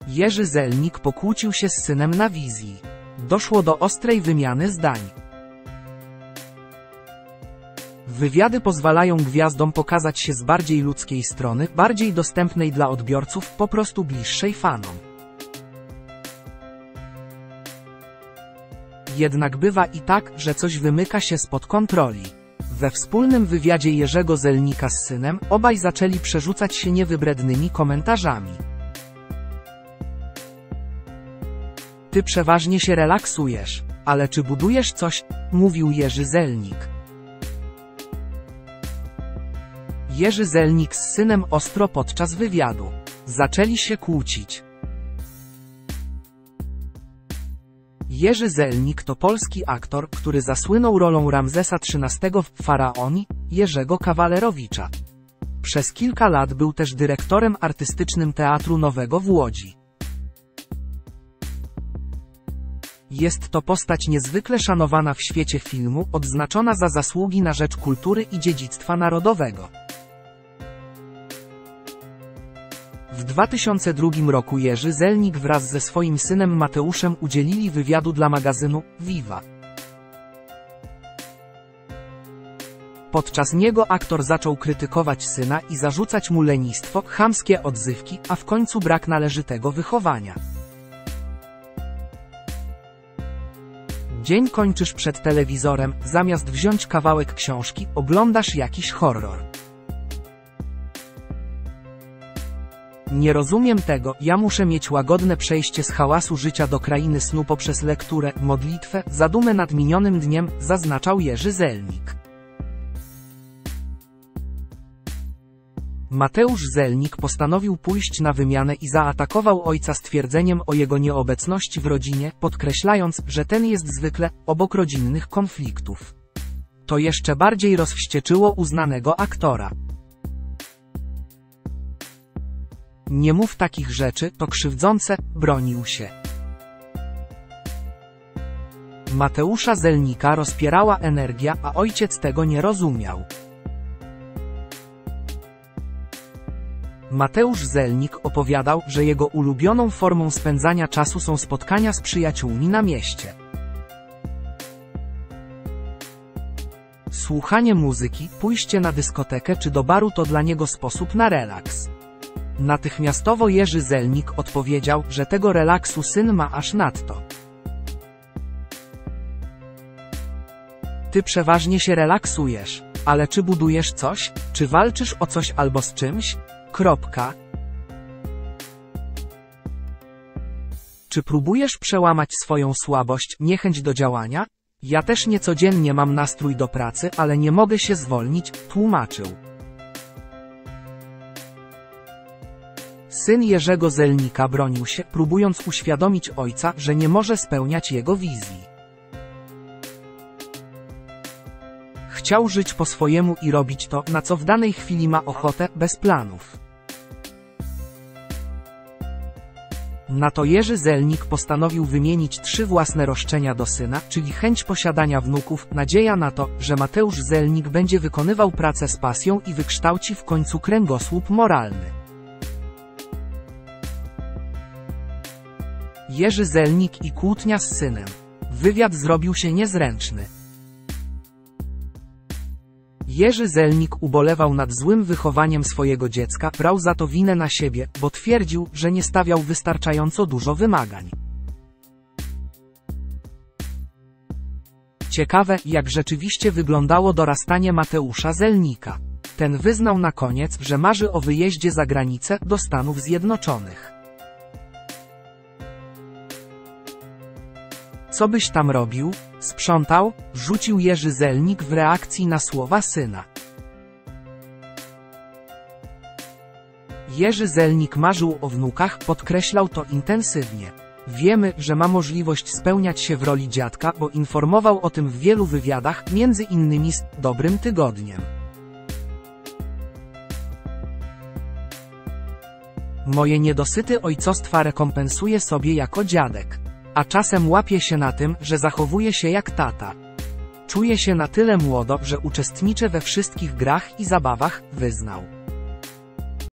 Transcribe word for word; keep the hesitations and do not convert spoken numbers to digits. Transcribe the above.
Jerzy Zelnik pokłócił się z synem na wizji. Doszło do ostrej wymiany zdań. Wywiady pozwalają gwiazdom pokazać się z bardziej ludzkiej strony, bardziej dostępnej dla odbiorców, po prostu bliższej fanom. Jednak bywa i tak, że coś wymyka się spod kontroli. We wspólnym wywiadzie Jerzego Zelnika z synem, obaj zaczęli przerzucać się niewybrednymi komentarzami. Ty przeważnie się relaksujesz, ale czy budujesz coś? Mówił Jerzy Zelnik. Jerzy Zelnik z synem ostro podczas wywiadu. Zaczęli się kłócić. Jerzy Zelnik to polski aktor, który zasłynął rolą Ramzesa trzynastego w Faraoni, Jerzego Kawalerowicza. Przez kilka lat był też dyrektorem artystycznym Teatru Nowego w Łodzi. Jest to postać niezwykle szanowana w świecie filmu, odznaczona za zasługi na rzecz kultury i dziedzictwa narodowego. W dwa tysiące drugim roku Jerzy Zelnik wraz ze swoim synem Mateuszem udzielili wywiadu dla magazynu Viva. Podczas niego aktor zaczął krytykować syna i zarzucać mu lenistwo, chamskie odzywki, a w końcu brak należytego wychowania. Dzień kończysz przed telewizorem, zamiast wziąć kawałek książki, oglądasz jakiś horror. Nie rozumiem tego, ja muszę mieć łagodne przejście z hałasu życia do krainy snu poprzez lekturę, modlitwę, zadumę nad minionym dniem, zaznaczał Jerzy Zelnik. Mateusz Zelnik postanowił pójść na wymianę i zaatakował ojca stwierdzeniem o jego nieobecności w rodzinie, podkreślając, że ten jest zwykle obok rodzinnych konfliktów. To jeszcze bardziej rozwścieczyło uznanego aktora. Nie mów takich rzeczy, to krzywdzące, bronił się. Mateusza Zelnika rozpierała energia, a ojciec tego nie rozumiał. Mateusz Zelnik opowiadał, że jego ulubioną formą spędzania czasu są spotkania z przyjaciółmi na mieście. Słuchanie muzyki, pójście na dyskotekę czy do baru to dla niego sposób na relaks. Natychmiastowo Jerzy Zelnik odpowiedział, że tego relaksu syn ma aż nadto. Ty przeważnie się relaksujesz, ale czy budujesz coś? Czy walczysz o coś albo z czymś? Kropka. Czy próbujesz przełamać swoją słabość, niechęć do działania? Ja też niecodziennie mam nastrój do pracy, ale nie mogę się zwolnić, tłumaczył. Syn Jerzego Zelnika bronił się, próbując uświadomić ojca, że nie może spełniać jego wizji. Chciał żyć po swojemu i robić to, na co w danej chwili ma ochotę, bez planów. Na to Jerzy Zelnik postanowił wymienić trzy własne roszczenia do syna, czyli chęć posiadania wnuków, nadzieja na to, że Mateusz Zelnik będzie wykonywał pracę z pasją i wykształci w końcu kręgosłup moralny. Jerzy Zelnik i kłótnia z synem. Wywiad zrobił się niezręczny. Jerzy Zelnik ubolewał nad złym wychowaniem swojego dziecka, brał za to winę na siebie, bo twierdził, że nie stawiał wystarczająco dużo wymagań. Ciekawe, jak rzeczywiście wyglądało dorastanie Mateusza Zelnika. Ten wyznał na koniec, że marzy o wyjeździe za granicę, do Stanów Zjednoczonych. Co byś tam robił? Sprzątał? Rzucił Jerzy Zelnik w reakcji na słowa syna. Jerzy Zelnik marzył o wnukach, podkreślał to intensywnie. Wiemy, że ma możliwość spełniać się w roli dziadka, bo informował o tym w wielu wywiadach, między innymi z Dobrym Tygodniem. Moje niedosyty ojcostwa rekompensuję sobie jako dziadek. A czasem łapię się na tym, że zachowuję się jak tata. Czuję się na tyle młodo, że uczestniczę we wszystkich grach i zabawach, wyznał.